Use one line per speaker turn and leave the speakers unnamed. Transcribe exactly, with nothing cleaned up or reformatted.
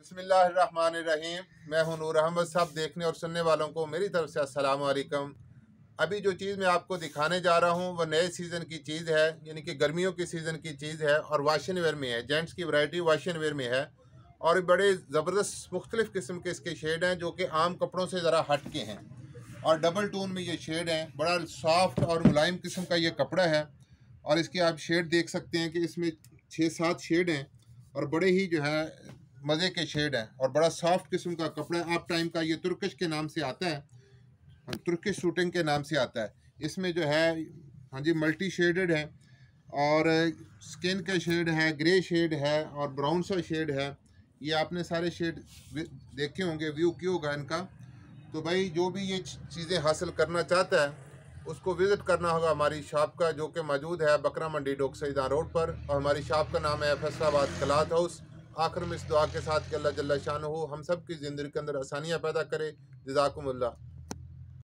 बिस्मिल्लाहिर्रहमानिर्रहीम। मैं हूं नूर अहमद। सब देखने और सुनने वालों को मेरी तरफ से अस्सलाम वालेकुम। अभी जो चीज़ मैं आपको दिखाने जा रहा हूं वह नए सीज़न की चीज़ है, यानी कि गर्मियों की सीज़न की चीज़ है और वाशन वेयर में है। जेंट्स की वैरायटी वाशन वेयर में है और बड़े ज़बरदस्त मुख्तलिफ़ किस्म के इसके शेड हैं जो कि आम कपड़ों से ज़रा हट के हैं और डबल टोन में ये शेड हैं। बड़ा सॉफ्ट और मुलायम किस्म का ये कपड़ा है और इसके आप शेड देख सकते हैं कि इसमें छः सात शेड हैं और बड़े ही जो है मज़े के शेड हैं और बड़ा सॉफ्ट किस्म का कपड़ा है। आप टाइम का ये तुर्किश के नाम से आता है, तुर्किश शूटिंग के नाम से आता है। इसमें जो है हाँ जी मल्टी शेडेड है और स्किन का शेड है, ग्रे शेड है और ब्राउन सा शेड है। ये आपने सारे शेड देखे होंगे, व्यू किया होगा इनका। तो भाई जो भी ये चीज़ें हासिल करना चाहता है उसको विज़िट करना होगा हमारी शॉप का, जो कि मौजूद है बकरा मंडी डोक सईदा रोड पर। और हमारी शॉप का नाम है फैसलाबाद क्लॉथ हाउस। आखिर में इस दुआ के साथ कि अल्लाह जल्ला शान हो हम सब की ज़िंदगी के अंदर आसानियाँ पैदा करे। जज़ाकुमुल्लाह।